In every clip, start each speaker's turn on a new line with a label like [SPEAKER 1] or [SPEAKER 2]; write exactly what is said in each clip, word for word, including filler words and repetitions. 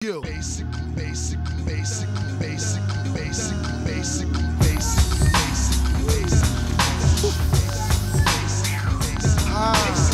[SPEAKER 1] skill. Basic, basic, basic, basic, basic, basic, basic, basic, basic. Ah.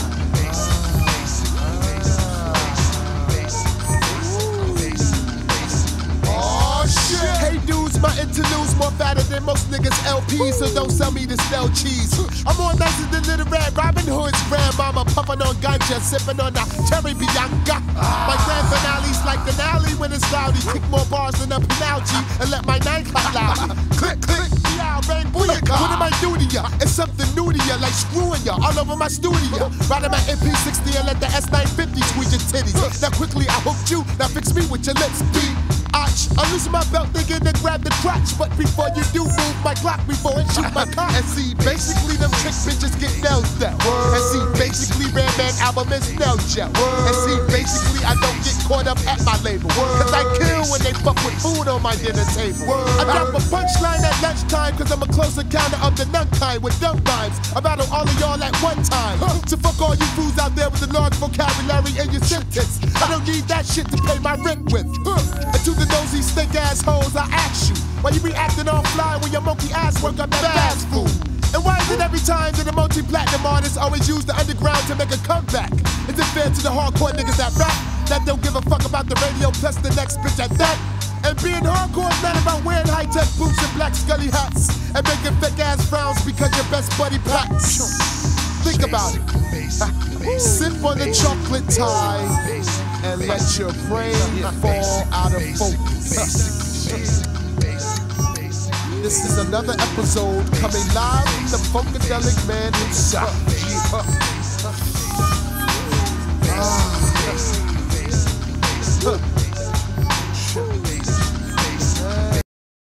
[SPEAKER 1] My interludes more fatter than most niggas L Ps, so don't sell me the stale cheese. I'm more nicer than Little Red Robin Hood's grandmama, puffin' on ganja, sippin' on the cherry Bianca. My grand finale's like the alley when it's rowdy. Kick more bars than a penalty and let my nine cut loud. Click, click, yeah, bang, booyaka. What am I do to ya? It's something new to ya, like screwing ya all over my studio. Riding my M P sixty and let the S nine fifty squeeze your titties. Now quickly I hooked you, now fix me with your lips, beat. I'm losing my belt thinking to grab the crotch, but before you do, move my Glock before it shoot my cock. And see, basically them trick bitches get nailed down. And see, basically Redman album is nail gel. And see, basically I don't get caught up at my label, cause I kill when they fuck with food on my dinner table. I drop a punchline at lunchtime cause I'm a close encounter of the nun kind with dumb rhymes. I battle all of y'all at one time. So fuck all you fools out there with a large vocabulary in your sentence. I don't need that shit to pay my rent with. And to the nosy stink assholes, I ask you, why you be acting all fly when your monkey ass work up that fast food? And why is it every time that a multi-platinum artist always use the underground to make a comeback? Is it fair to the hardcore niggas that rap, that don't give a fuck about the radio plus the next bitch at that? And being hardcore is not about wearing high-tech boots and black scully hats and making fake ass frowns because your best buddy blacks. Think about it. Sip on the chocolate tie and let your brain fall out of focus. This is another episode coming live from the Funkadelic Man himself. Ah.